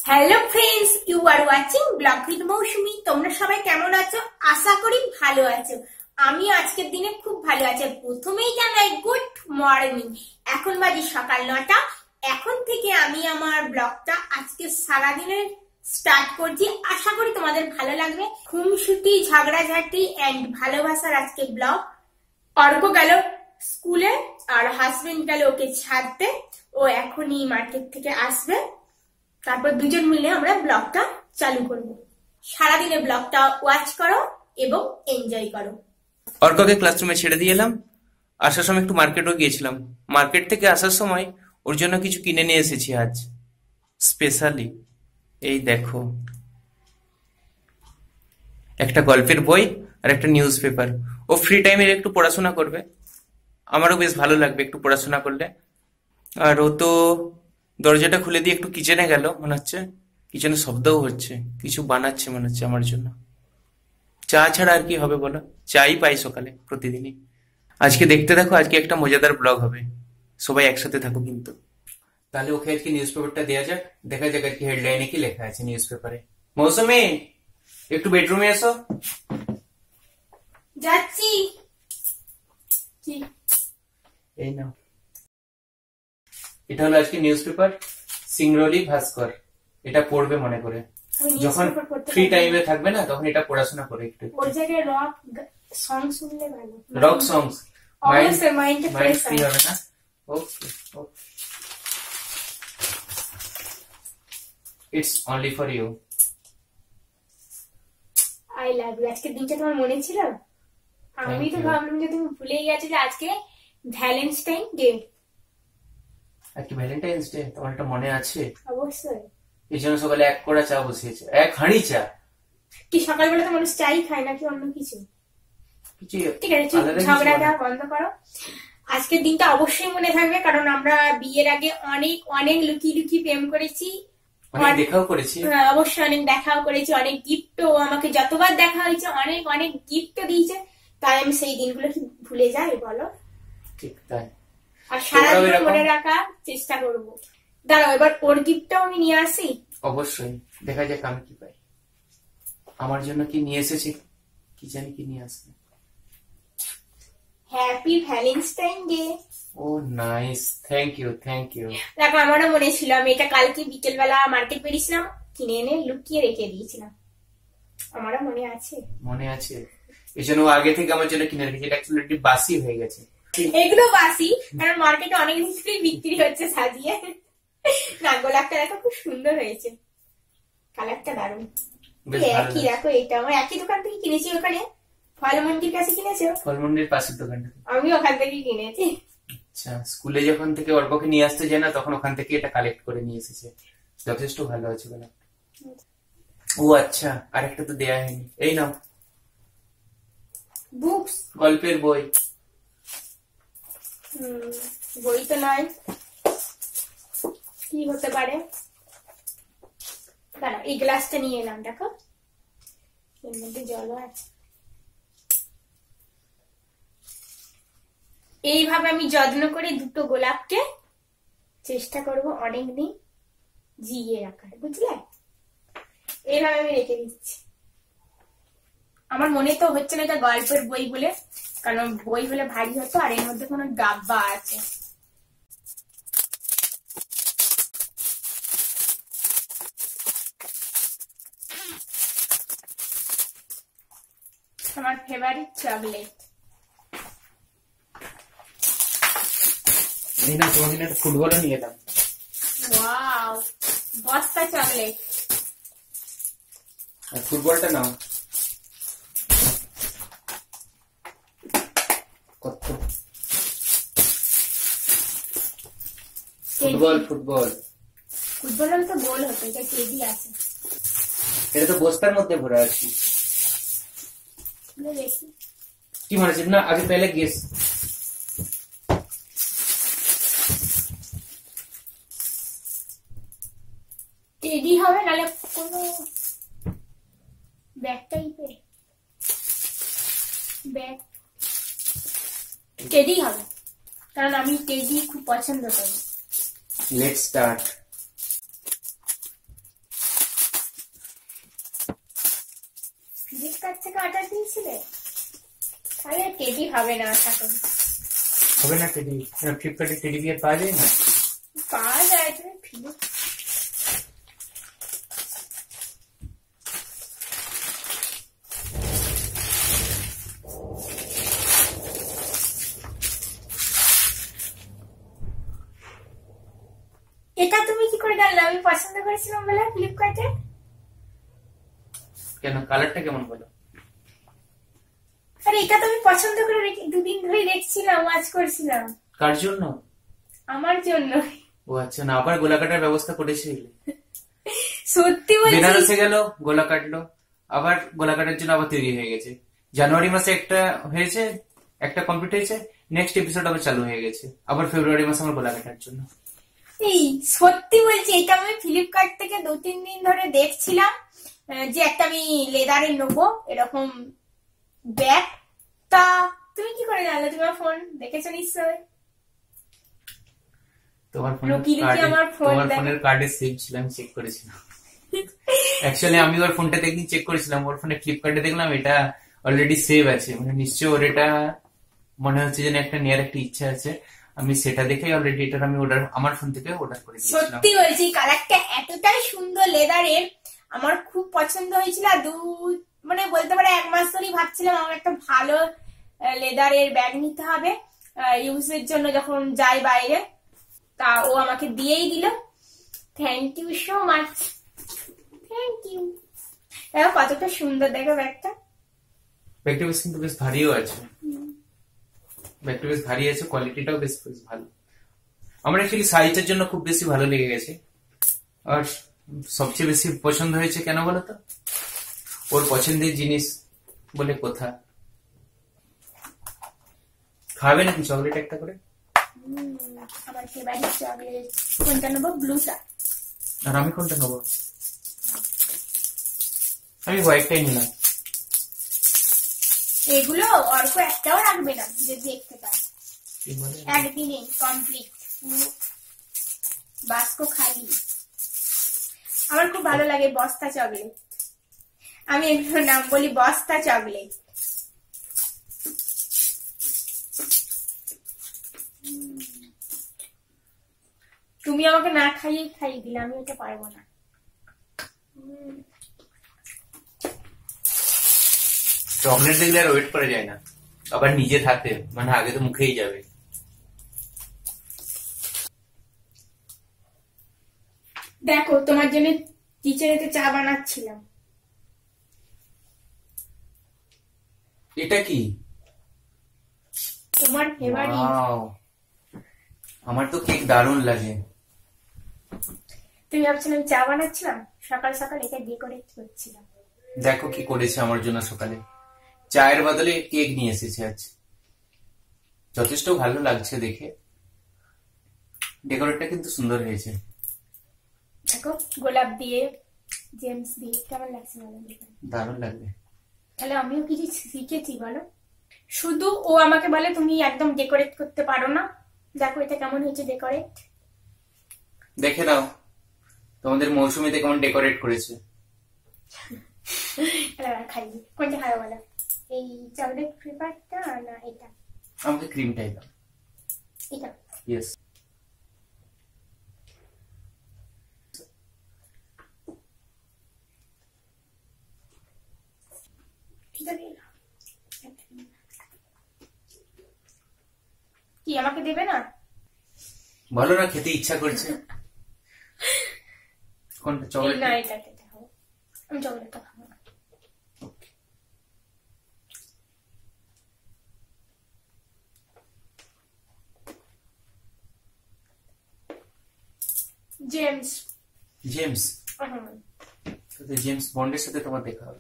Hello friends, you are watching vlog with Mousumi. তোমরা সবাই কেমন আছো? আশা করি ভালো আছো। আমি আজকের দিনে খুব ভালো আছি। প্রথমেই জানাই গুড মর্নিং। এখন বাজে সকাল 9টা। এখন থেকে আমি আমার ব্লগটা আজকে সারাদিনের স্টার্ট করছি। আশা করি তোমাদের ভালো লাগবে। খুনসুটি, ঝগড়াঝাটি এন্ড ভালোবাসার আজকে ব্লগ। অর্ক গেল স্কুলে আর হাজবেন্ড গেল ওকে ছাড়তে। ও এখনই মার্কেট থেকে আসবে, তারপর দুজন মিলে আমরা ব্লগটা চালু করব। সারাদিনের ব্লগটা ওয়াচ করো এবং এনজয় করো। অর্ককে ক্লাসরুমে ছেড়ে দিয়ে এলাম। আসার সময় একটু মার্কেটও গিয়েছিলাম। মার্কেট থেকে আসার সময় ওর জন্য কিছু কিনে নিয়ে এসেছি আজ স্পেশালি। এই দেখো, একটা গল্পের বই আর একটা নিউজ পেপার। ও ফ্রি টাইমে একটু পড়াশোনা করবে, আমারও বেশ ভালো লাগবে একটু পড়াশোনা করলে। আর ও তো দরজাটা খুলে দিয়ে একটু কিচেনে গেল, মনে হচ্ছে কিচেনে শব্দও হচ্ছে, কিছু বানাচ্ছে মনে হচ্ছে আমার জন্য। চা ছাড়া আর কি হবে বলো, চাই পাই সকালে প্রতিদিনই। আজকে দেখতে থাকো, আজকে একটা মজাদার ব্লগ হবে, সবাই একসাথে থাকো কিন্তু। তাহলে ওকে আজকে নিউজ পেপারটা দেওয়া যাক, দেখা যাক আর কি হেডলাইনে কি লেখা আছে নিউজ পেপারে। মৌসুমি, একটু বেডরুমে এসো। যাচ্ছি। এই নাও, এটা হলো আজকে নিউজ পেপার, সিংরলি ভাস্কর। এটা পড়বে মনে করে, যখন ফ্রি টাইমে থাকবে না তখন এটা পড়াশোনা করে একটু। ওর জায়গায় রক সং শুনলে ভালো। রক সংস মাইন্ড ফ্রি হবে না। Okay, it's only for you. I love you. আজকে দিনটা তোমার মনে ছিল? আমি তো ভাবলাম যে তুমি ভুলেই গেছো যে আজকে ভ্যালেন্টাইন ডে। আজকে ভ্যালেন্টাইন্স ডে, তোমার এটা মনে আছে? অবশ্যই। এই জন্য সকালে এক কড়া চা বসিয়েছে, এক হাঁড়ি চা। কি সকালবেলা তো মানুষ চাই খায় নাকি অন্য কিছু? ঠিক আছে, ঝগড়াটা বন্ধ করো। আজকের দিনটা অবশ্যই মনে থাকবে, কারণ আমরা বিয়ের আগে অনেক অনেক লুকিয়ে লুকিয়ে প্রেম করেছি, অনেক দেখাও করেছি। অবশ্যই অনেক দেখাও করেছি, অনেক গিফটও আমাকে যতবার দেখা হয়েছে অনেক অনেক গিফটও দিয়েছে। তাই আমি সেই দিনগুলো কি ভুলে যাই বলো? ঠিক তাই। আর সারাদিন মনে রাখার চেষ্টা করবো। দাঁড়াও, এবার ওর গিফটটাও আমি নিয়ে আসি। অবশ্যই, দেখা যাক আমি কি পাই। আমার জন্য কি নিয়ে এসেছি, কি জানি কি নিয়ে আসবে। Happy Valentine day. Oh nice, thank you thank you. দেখো, আমারও মনে ছিল। আমি এটা কালকে বিকেলবেলা মার্কেট বেরিয়েছিলাম, কিনে এনে লুকিয়ে রেখে দিয়েছিলাম। আমারও মনে আছে। মনে আছে, এই জন্য আগে থেকে আমার জন্য কিনে রেখেছি। এটা অ্যাকচুয়ালি একটু বাসি হয়ে গেছে। এগুলো বাসি, কারণ মার্কেটে অনেক জিনিসই বিক্রি হচ্ছে সাজিয়ে। না, গোলাপটা দেখো খুব সুন্দর হয়েছে, কালারটা দারুণ। একই দেখো, এটা আমার একই দোকান থেকে কিনেছি। ওখানে ফলমন্ডির কাছে কিনেছো? ফলমন্ডির পাশের দোকানটা আমি ওখান থেকে কিনেছি। আচ্ছা, স্কুলে যখন থেকে অর্ককে নিয়ে আসতে যায় না, তখন ওখান থেকে এটা কালেক্ট করে নিয়ে এসেছে। যথেষ্ট ভালো আছে গোলাপ। ও আচ্ছা, আরেকটা তো দেয়া হয়নি। এই নাও, বুকস, গল্পের বই। বই তো নয়, কি হতে পারে? দাঁড়াও, এই গ্লাসটা নিয়ে এলাম। দেখো, এর মধ্যে জলও আছে। এইভাবে আমি যত্ন করে দুটো গোলাপকে চেষ্টা করব অনেকদিন জিয়ে রাখার, বুঝলে? এইভাবে আমি রেখে দিচ্ছি। আমার মনে তো হচ্ছে না এটা গল্পের বই বলে, কারণ বই হলে ভারী হতো, আর এর মধ্যে কোনো ডাব্বা আছে। আমার ফেভারিট চকলেট। এই না, তোমাকে একটা ফুটবলও নিয়ে এলাম। ওয়াও, বস্তা চকলেট। আর ফুটবলটা নাও। কত ফুটবল? ফুটবল ফুটবল হলে তো গোল হতো, এটা কেজি আছে। এটা তো বস্তার মধ্যে ভরা আছে। দেখি কি মনে হচ্ছে না? আগে পেলে গেস। টেডি হবে, নাহলে কোনো ব্যাগ টাইপের ব্যাগ। টেডি হবে, কারণ আমি টেডি খুব পছন্দ করি। Let's start. ফ্লিপকার্ট থেকে অর্ডার দিয়েছিলে? তাহলে টেডি হবে না আশা করি। হবে না টেডি? ফ্লিপকার্টে টেডি বিয়ার পাওয়া যায় না? পাওয়া যায়, তুমি এটা তুমি কি করে জানলে আমি পছন্দ করেছিলাম বলে ফ্লিপকার্টে? কেন, কালারটা কেমন বলো? আরে এটা তুমি পছন্দ করে দুদিন ধরে দেখছিলাম, ওয়াচ করছিলাম। কার জন্য? আমার জন্য। ও আচ্ছা, না আবার গোলা কাটার ব্যবস্থা করেছিল? সত্যি বলছি। বেনারসে গেল, গোলা কাটলো, আবার গোলা কাটার জন্য আবার তৈরি হয়ে গেছে। জানুয়ারি মাসে একটা হয়েছে, একটা কমপ্লিট হয়েছে, নেক্সট এপিসোড আবার চালু হয়ে গেছে, আবার ফেব্রুয়ারি মাসে আমার গোলা কাটার জন্য। এই সত্যি বলছি, এটা আমি ফ্লিপকার্ট থেকে 2-3 দিন ধরে দেখছিলাম যে একটা আমি লেদারের নেবো এরকম ব্যাগ। তা তুমি কি করে জানলে? তোমার ফোন দেখেছো নিশ্চয়। তোমার ফোনের কার্ডে সেভ ছিল, আমি চেক করেছিলাম। অ্যাকচুয়ালি আমি ওর ফোনটা একদিন চেক করেছিলাম, ওর ফোনে ফ্লিপকার্টে দেখলাম এটা অলরেডি সেভ আছে, মানে নিশ্চয়ই ওর এটা মনে হচ্ছে যেন একটা নেওয়ার একটা ইচ্ছা আছে। আমি সেটা দেখে অলরেডি এটা আমি আমার ফোন থেকে অর্ডার করে দিয়েছিলাম। সত্যি বলছি, কালারটা এতটাই সুন্দর লেদারের, আমার খুব পছন্দ হয়েছিল। মানে বলতে পারে 1 মাস ধরেই ভাবছিলাম আমার একটা ভালো লেদারের ব্যাগ নিতে হবে ইউজের জন্য যখন যাই বাইরে। তা ও আমাকে দিয়েই দিল। Thank you so much, thank you. দেখো কতটা সুন্দর, দেখো ব্যাগটা। ব্যাগটা বেশ কিন্তু বেশ ভারীও আছে, ব্যাগটা বেশ ভারী আছে, কোয়ালিটিটাও বেশ ভালো। আমার অ্যাকচুয়ালি সাইজের জন্য খুব বেশি ভালো লেগে গেছে। আর সবচেয়ে বেশি পছন্দ হয়েছে কেন বলতো? ওর পছন্দের জিনিস বলে কথা। খাবে নাকি চকলেট একটা করে? আমার ফেভারিট চকলেট কোনটা নেবো? ব্লুটা। আর আমি কোনটা নেবো? আমি হোয়াইটটাই নিলাম। এগুলো অল্প একটাও রাখবে না, যে দেখতে পায় একদিনে কমপ্লিট, বাস্ক খালি। আমার খুব ভালো লাগে বস্তা চকলেট, আমি এগুলোর নাম বলি বস্তা চকলেট। তুমি আমাকে না খাইয়ে দিলে, আমি এটা পারবো না। চকলেট দেখলে আর ওয়েট করা যায় না, আবার নিজে হাতে, মানে আগে তো মুখেই যাবে। দেখো তোমার জন্য টিচারেতে চা বানাচ্ছিলাম। এটা কি? তোমার ফেভারিট। আমার তো কেক দারুণ লাগে। তুমি ভাবছিলাম চা বানাচ্ছিলাম, সকাল সকাল এটা ডেকোরেট করছিলাম। দেখো কি করেছে আমার জন্য সকালে, চায়ের বদলে কেক নিয়ে এসেছে আজ। যথেষ্ট ভালো লাগছে দেখে, ডেকোরেটটা কিন্তু সুন্দর হয়েছে। দেখো গোলাপ দিয়ে, জেমস দিয়ে, কেমন লাগছে? দারুণ লাগবে। তাহলে আমিও কিছু শিখেছি বলো। শুধু ও আমাকে বলে তুমি একদম ডেকোরেট করতে পারো না। দেখো এটা কেমন হয়েছে ডেকোরেট, দেখে দাও তোমাদের মৌসুমীতে কেমন ডেকোরেট করেছে। খাই কোনটা খাবে বলো? এই চকলেট ফ্লেভারটা না এটা? আমাকে ক্রিমটাই দাও। এটা? ইয়েস। কি আমাকে দেবে না? বলো না, খেতে ইচ্ছা করছে। কোনটা? চকলেট না, এটা খেতে হবে। আমি চকলেটটা খাবো না। জেমস। জেমস? জেমস বন্ডের সাথে তোমার দেখা হবে।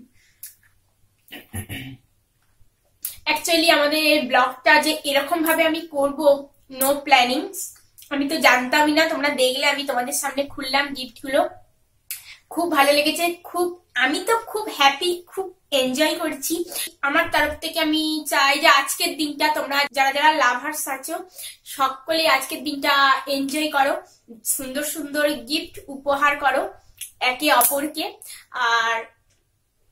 অ্যাকচুয়ালি আমাদের ব্লগটা যে এরকম ভাবে আমি করব, নো প্ল্যানিং, আমি তো জানতামই না। তোমরা দেখলে আমি তোমাদের সামনে খুললাম গিফট গুলো, খুব ভালো লেগেছে। আমি তো খুব হ্যাপি, খুব এনজয় করছি। আমার তরফ থেকে আমি চাই যে আজকের দিনটা তোমরা যারা যারা লাভার্স আছো সকলে আজকের দিনটা এনজয় করো, সুন্দর সুন্দর গিফট উপহার করো একে অপরকে। আর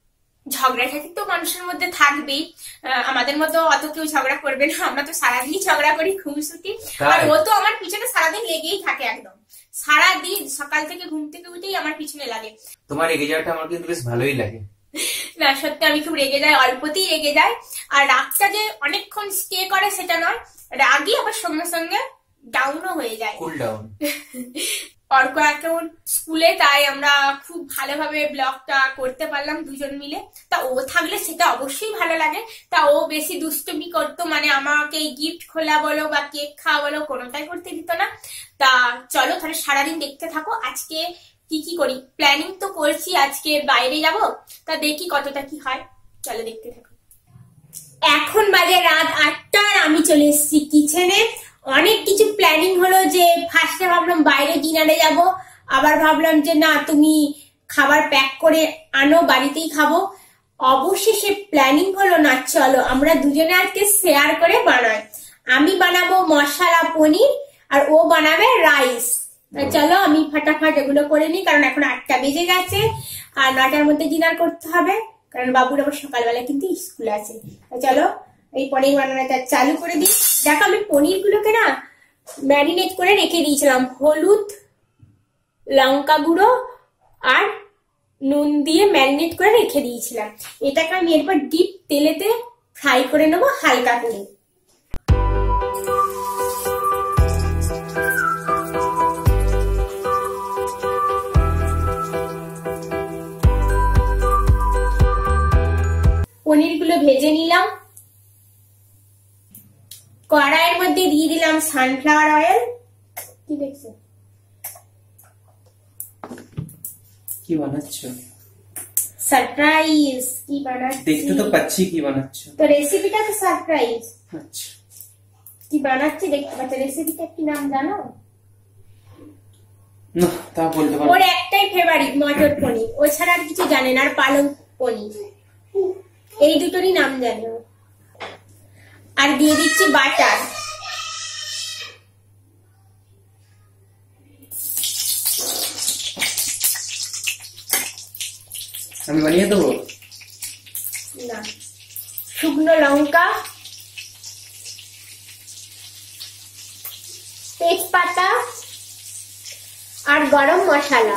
ঝগড়াঝাটি তো মানুষের মধ্যে থাকবেই। আমাদের মতো অত কেউ ঝগড়া করবে না, আমরা তো সারাদিনই ঝগড়া করি খুনসুটি। আর ও তো আমার পিছনে সারাদিন লেগেই থাকে, একদম সারাদিন সকাল থেকে ঘুম থেকে উঠেই আমার পিছনে লাগে। তোমার রেগে যাওয়াটা আমার কিন্তু বেশ ভালোই লাগে। না সত্যি আমি খুব রেগে যাই, অল্পতেই রেগে যাই। আর রাগটা যে অনেকক্ষণ স্টে করে সেটা নয়, রাগই আবার সঙ্গে সঙ্গে ডাউনও হয়ে যায়, কুল ডাউন। অর্ক এখন স্কুলে, তাই আমরা খুব ভালোভাবে ব্লগটা করতে পারলাম দুজন মিলে। তা ও থাকলে সেটা অবশ্যই ভালো লাগে। তা ও বেশি দুষ্টুমি করতো, মানে আমাকে গিফট খোলা বলো বা কেক খাওয়া বলো কোনোটাই করতে দিত না। তা চলো তাহলে সারাদিন দেখতে থাকো আজকে কি কি করি। প্ল্যানিং তো করছি আজকে বাইরে যাব, তা দেখি কতটা কি হয়, চলো দেখতে থাকো। এখন বাজে রাত 8টা আর আমি চলে এসেছি কিচেনে। অনেক কিছু প্ল্যানিং হলো, যে ফার্স্টে ভাবলাম বাইরে ডিনারে যাব, আবার ভাবলাম যে না তুমি খাবার প্যাক করে আনো বাড়িতেই খাবো। অবশেষে প্ল্যানিং হলো না চলো আমরা দুজনে আজকে শেয়ার করে বানাই। আমি বানাবো মশলা পনির আর ও বানাবে রাইস। চলো আমি ফাটাফাট এগুলো করে নিই, কারণ এখন 8টা বেজে গেছে আর 9টার মধ্যে ডিনার করতে হবে, কারণ বাবুর আবার সকালবেলা কিন্তু স্কুল আছে। চলো এই পনির বানানোটা চালু করে দিই। দেখো আমি পনির গুলোকে না ম্যারিনেট করে রেখে দিয়েছিলাম, হলুদ লঙ্কা গুঁড়ো আর নুন দিয়ে ম্যারিনেট করে রেখে দিয়েছিলাম। এটাকে আমি এরপর ডিপ তেলেতে ফ্রাই করে নেবো হালকা করে। পনিরগুলো ভেজে নিলাম, কড়াইয়ের মধ্যে দিয়ে দিলাম সানফ্লাওয়ার অয়েল। কি দেখছো? কি বানাচ্ছো? সারপ্রাইজ। কি বানাচ্ছি? দেখতে তো পাচ্ছি কি বানাচ্ছো। তো রেসিপিটা তো সারপ্রাইজ। আচ্ছা কি বানাচ্ছি দেখতে পাচ্ছ। রেসিপিটা কি নাম জানো? না তা বলতে পারবো। ওর একটাই ফেভারিট মটর পনির, ও ছাড়া আর কিছু জানে না। আর পালং পনির, এই দুটোরই নাম জানে। আর দিয়ে দিচ্ছি বাটার। আমি বানিয়ে দেবো না, শুকনো লঙ্কা, তেজপাতা আর গরম মশলা।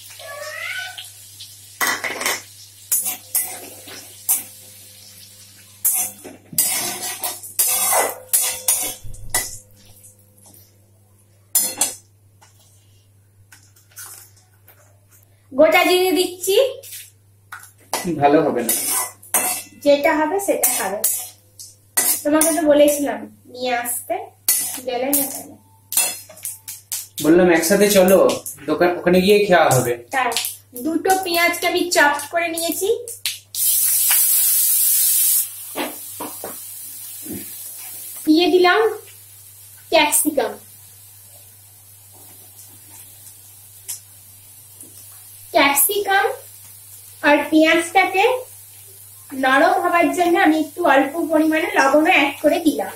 গোটা জিরে দিচ্ছি। ভালো হবে না, যেটা হবে সেটা খাবে। তোমাকে তো বলেছিলাম নিয়ে আসতে, গেলে না কেন? বললাম একসাথে চলো দোকান, ওখানে গিয়ে খাওয়া হবে। তাই দুটো পেঁয়াজকে আমি চপ করে নিয়েছি। দিয়ে দিলাম ক্যাপসিকাম। ক্যাপসিকাম আর পেঁয়াজটাকে নরম হবার জন্য আমি একটু অল্প পরিমাণে লবণও অ্যাড করে দিলাম।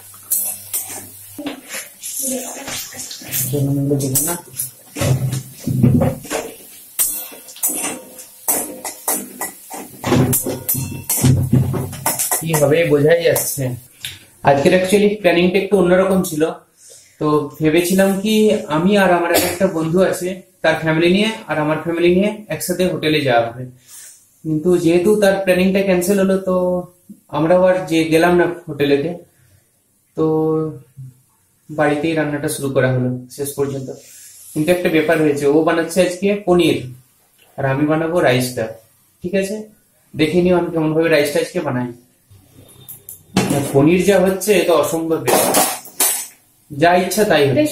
না কি হবে বোঝাই যাচ্ছে। আজকের অ্যাকচুয়ালি প্ল্যানিংটা একটু অন্যরকম ছিল। তো ভেবেছিলাম কি আমি আর আমার একটা বন্ধু আছে, তার ফ্যামিলি নিয়ে আর আমার ফ্যামিলি নিয়ে একসাথে হোটেলে যাওয়া হবে। কিন্তু যেহেতু তার প্ল্যানিংটা ক্যান্সেল হলো, তো আমরাও আর যে গেলাম না হোটেলেতে। তো বাড়িতেই রান্নাটা শুরু করা হলো শেষ পর্যন্ত। কিন্তু একটা ব্যাপার হয়েছে, ও বানাচ্ছে আজকে পনির আর আমি বানাবো রাইসটা। ঠিক আছে, দেখে নিও আমি কেমন ভাবে রাইসটা আজকে বানাই। পনির যা হচ্ছে এটা অসম্ভব ব্যাপার, যা ইচ্ছা তাই হবে।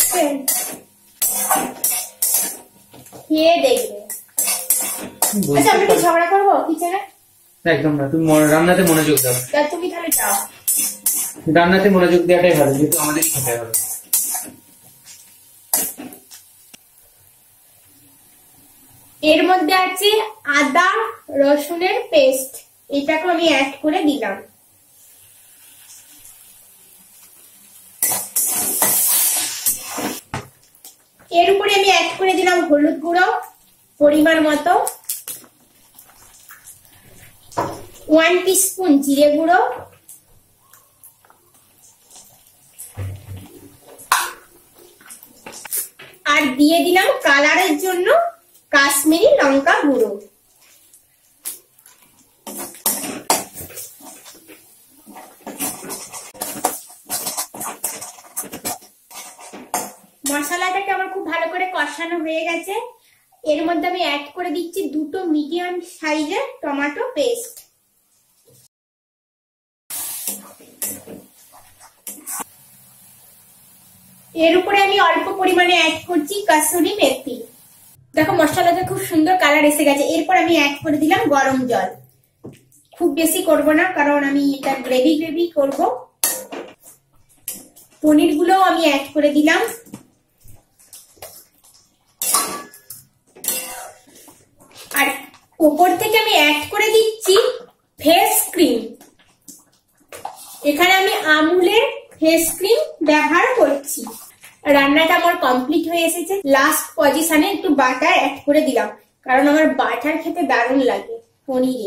খেয়ে দেখবে। আচ্ছা আমরা কি ঝগড়া করবো কিচেনে? একদম না, তুমি রান্নাতে মনোযোগ দাও। তুমি তাহলে যাও, রান্নাতে মনোযোগ দেওয়াটাই ভালো, যেহেতু আমাদের খেতে হবে। এর মধ্যে আছে আদা রসুনের পেস্ট, এটাকে আমি অ্যাড করে দিলাম। এর উপরে আমি অ্যাড করে দিলাম হলুদ গুঁড়ো পরিমাণ মতো, 1 টিস্পুন জিরে গুঁড়ো, আর দিয়ে দিলাম কালারের জন্য কাশ্মীরি লঙ্কা গুঁড়ো। মশলাটাকে আমার খুব ভালো করে কষানো হয়ে গেছে। এর মধ্যে আমি অ্যাড করে দিচ্ছি 2টো মিডিয়াম সাইজের টমেটো পেস্ট। এর উপরে আমি অল্প পরিমাণে অ্যাড করছি কাসুরি মেথি। দেখো মশলাটা খুব সুন্দর কালার এসে গেছে। এরপর আমি অ্যাড করে দিলাম গরম জল। খুব বেশি করব না, কারণ আমি এটা গ্রেভি গ্রেভি করব। পনির গুলো আমি অ্যাড করে দিলাম। আর উপর থেকে আমি অ্যাড করে দিচ্ছি ফেস ক্রিম। এখানে আমি আমুলের ফেস ক্রিম ব্যবহার করছি। রান্নাটা আমার কমপ্লিট হয়ে এসেছে। লাস্ট পজিশনে একটু বাটার অ্যাড করে দিলাম, কারণ আমার বাটার খেতে দারুণ লাগে পনিরে,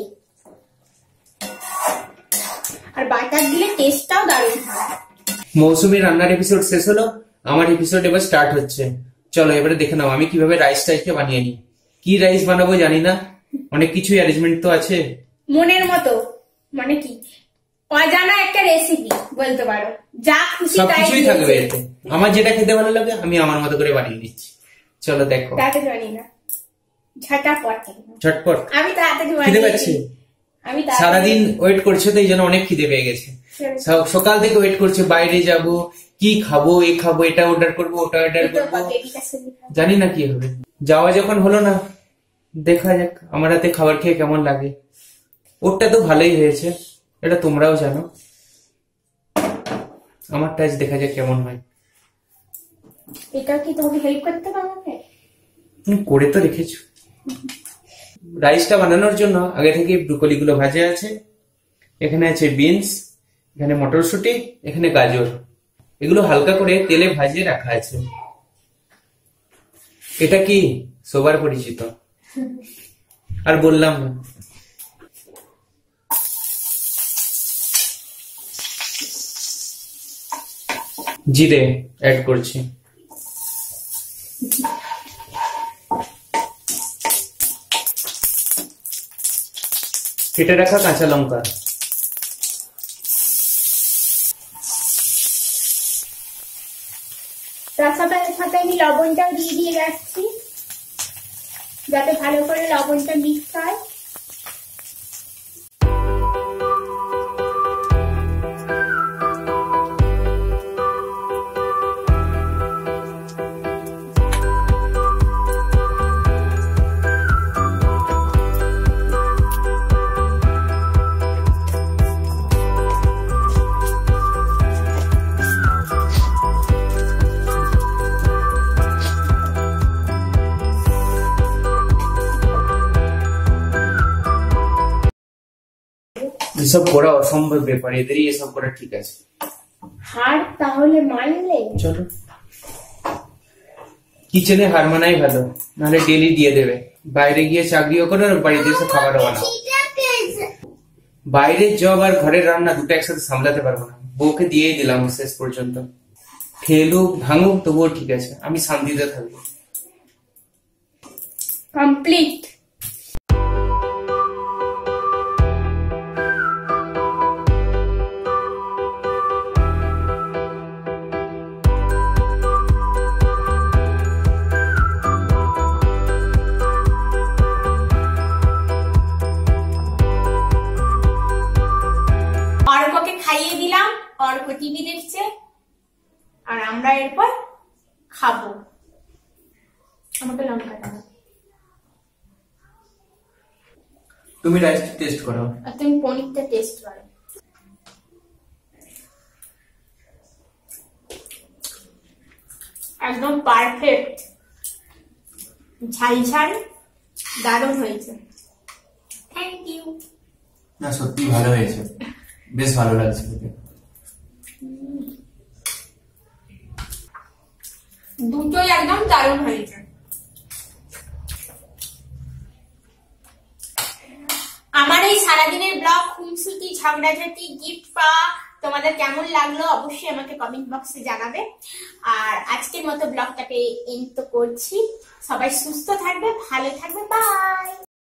আর বাটার দিলে টেস্টটাও দারুণ হয়। মৌসুমী রান্নার এপিসোড শেষ হলো, আমার এপিসোড এবার স্টার্ট হচ্ছে। চলো এবারে দেখে নাও আমি কিভাবে রাইসটাকে বানিয়ে নিই। কি রাইস বানাবো জানি না, অনেক কিছুই অ্যারেঞ্জমেন্ট তো আছে। মনের মতো মানে কি অজানা একটা রেসিপি বলতে পারো, যা খুশি তাই সবকিছুই থাকবে এতে। আমার যেটা খেতে ভালো লাগে আমি আমার মতো করে বানিয়ে নিচ্ছি। চলো দেখো। তাতে জানি না, ঝটাপট ঝটপট আমি তাড়াতাড়ি খিদে পাচ্ছে। আমি সারাদিন ওয়েট করছে তো এই জন্য অনেক খিদে পেয়ে গেছে। সকাল থেকে ওয়েট করছে, বাইরে যাব, কি খাবো, এ খাবো, এটা অর্ডার করবো, ওটা অর্ডার করবো, জানি না কি হবে। যাওয়া যখন হলো না, দেখা যাক আমার হাতে খাবার খেয়ে কেমন লাগে। ওরটা তো ভালোই হয়েছে, এটা তোমরাও জানো। আমার টাচ দেখা যাক কেমন হয়। এটা কি তোমাকে হেল্প করতে পারবে? করে তো রেখেছো। রাইসটা বানানোর জন্য আগে থেকে ব্রোকলি গুলো ভাজা আছে, এখানে আছে বিনস, এখানে মটরশুঁটি, এখানে গাজর, এগুলো হালকা করে তেলে ভাজিয়ে রাখা আছে। এটা কি সবার পরিচিত, আর বললাম না। জিরে অ্যাড করছি, কেটে রাখা কাঁচা লঙ্কা, তার সাথে আমি লবণটাও দিয়ে রাখছি, যাতে ভালো করে লবণটা মিক্স হয়। এসব করা অসম্ভব ব্যাপার, এদেরই এসব করা ঠিক আছে। হার তাহলে মানলে চলো, কিচেনে হার মানাই ভালো, নাহলে ডেলি দিয়ে দেবে। বাইরে গিয়ে চাকরিও করো আর বাড়িতে এসে খাবারও বানাও। বাইরের জব আর ঘরের রান্না দুটো একসাথে সামলাতে পারবো না। বউকে দিয়েই দিলাম শেষ পর্যন্ত। খেলুক ভাঙুক তবুও ঠিক আছে, আমি শান্তিতে থাকবো। কমপ্লিট। অর্ককে খাইয়ে দিলাম, অর্ক টিভি দেখছে, আর আমরা এরপর খাবো। আমাকে লঙ্কা দাও। তুমি রাইস টেস্ট করো আর তুমি পনিরটা টেস্ট করো। একদম পারফেক্ট, ঝাল ঝাল, দারুণ হয়েছে। Thank you. না সত্যি ভালো হয়েছে, বেশ ভালো লাগছে খেতে। দুটোই একদম দারুণ হয়েছে। আমার এই সারাদিনের ব্লগ খুনসুটি ঝগড়াঝাটি গিফট পাওয়া তোমাদের কেমন লাগলো অবশ্যই আমাকে কমেন্ট বক্সে জানাবে। আর আজকের মতো ব্লগটাকে এন্ড তো করছি। সবাই সুস্থ থাকবে, ভালো থাকবে, বাই।